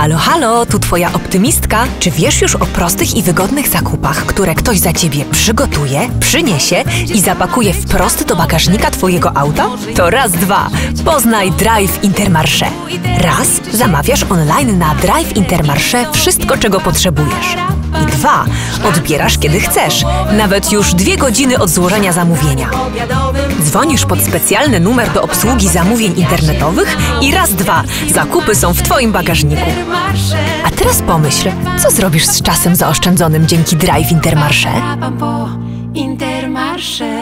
Halo, halo, tu twoja optymistka. Czy wiesz już o prostych i wygodnych zakupach, które ktoś za ciebie przygotuje, przyniesie i zapakuje wprost do bagażnika twojego auta? To raz, dwa. Poznaj Drive Intermarché. Raz, zamawiasz online na Drive Intermarché wszystko, czego potrzebujesz. I dwa, odbierasz kiedy chcesz, nawet już 2 godziny od złożenia zamówienia. Dzwonisz pod specjalny numer do obsługi zamówień internetowych i raz, dwa, zakupy są w twoim bagażniku. A teraz pomyśl, co zrobisz z czasem zaoszczędzonym dzięki Drive Intermarché?